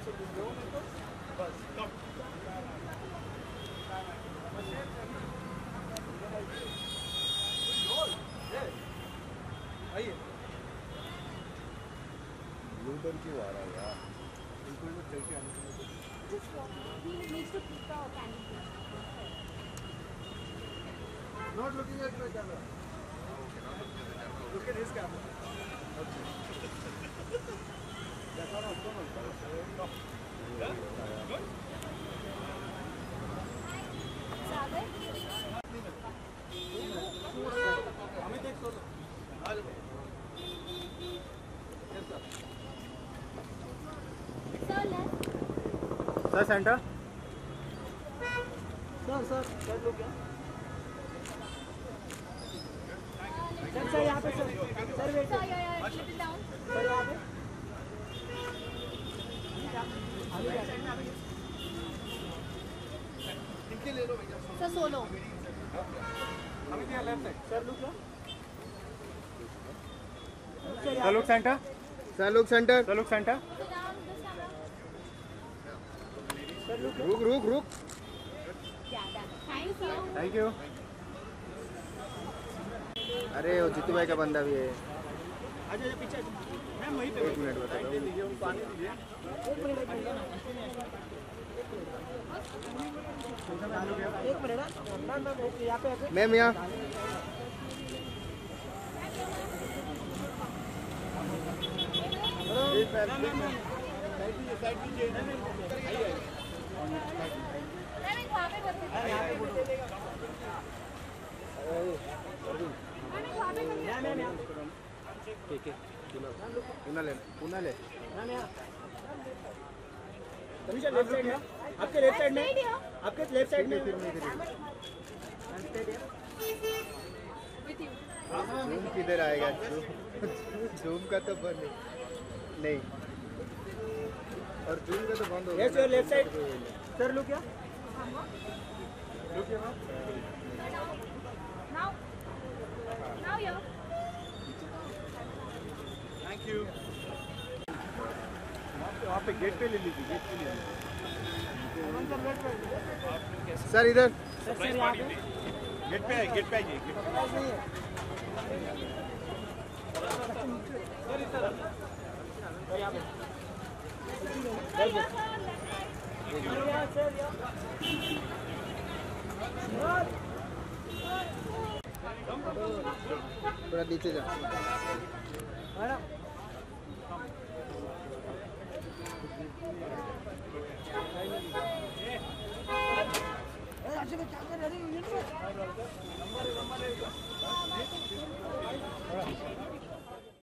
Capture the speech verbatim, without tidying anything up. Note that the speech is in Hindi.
ब्लूटन क्यों आ रहा है यार? इनको भी चल के आने Not looking at my camera. Okay, not looking at the camera. Look at his camera. Okay. That's not on phone. No. Yeah? Good? Sagar? Amit ek solo. Yes, sir. Sir, left. Sir, center. Sir, sir. Sir, look here. Sir sir यहाँ पे सर सर वेट सर यार लिटिल डाउन सर यहाँ पे इनके ले लो भैया सर सोलो हमें क्या left side sir look sir look centre sir look centre sir look centre रुक रुक रुक थैंक यू थैंक यू अरे वो जीतू भाई का बंदा भी है। अच्छा पीछे मैम वहीं पे एक मिनट बता दो पानी दीजिए एक मिनट एक मिनट मैम मैम यहाँ पे मैम यहाँ पुनः ले पुनः ले लेफ्ट साइड में आपके लेफ्ट साइड में आपके लेफ्ट साइड में जूम किधर आएगा जूम का तो बंद नहीं और जूम का तो बंद हो गया लेफ्ट साइड सर लुक क्या लुक क्या now now yo thank you वहाँ पे गेट पे ले लीजिए गेट पे ले लीजिए सर इधर गेट पे है गेट पे आइए गेट पे थोड़ा नीचे जा